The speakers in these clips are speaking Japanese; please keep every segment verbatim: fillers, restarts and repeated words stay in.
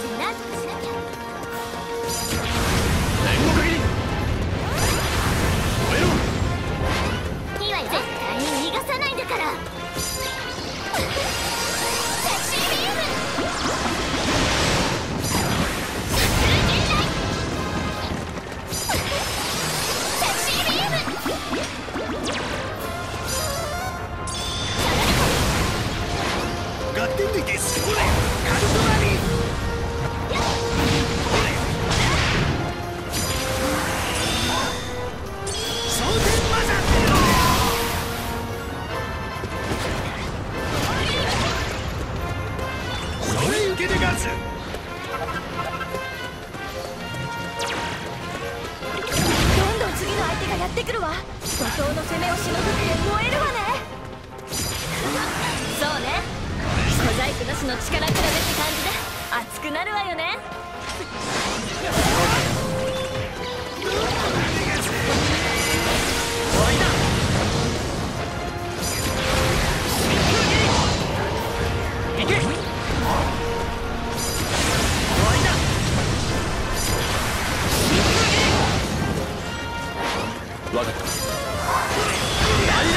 なんとかしなきゃ。 煉獄斬り燃えろ。 いいわよ、絶対に逃がさないんだから。セクシービーム。セクシービーム。 ガッテン抜いてそこでカルトマリー。 やってくるわ。怒涛の攻めをしのぐって燃えるわね。そうね、小細工なしの力比べって感じで熱くなるわよね。終わりだ。行け。終わりだ。 わかった。何々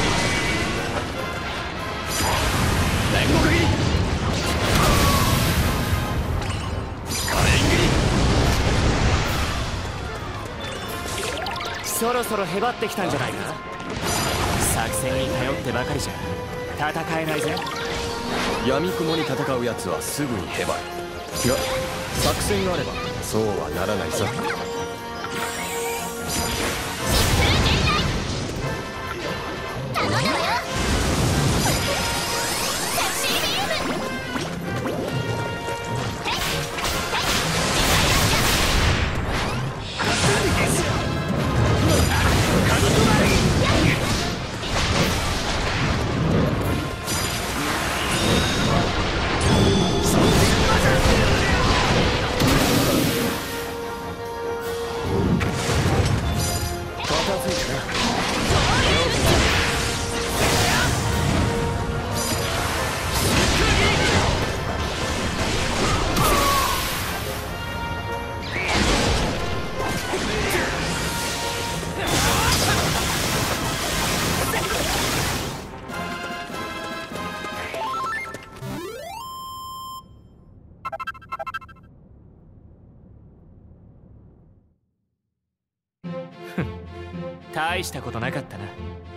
煉獄斬り火炎斬り。 そろそろへばってきたんじゃないか。作戦に頼ってばかりじゃ戦えないぜ。 闇雲に戦うやつはすぐにへばるが、作戦があればそうはならないさ。 大したことなかったな。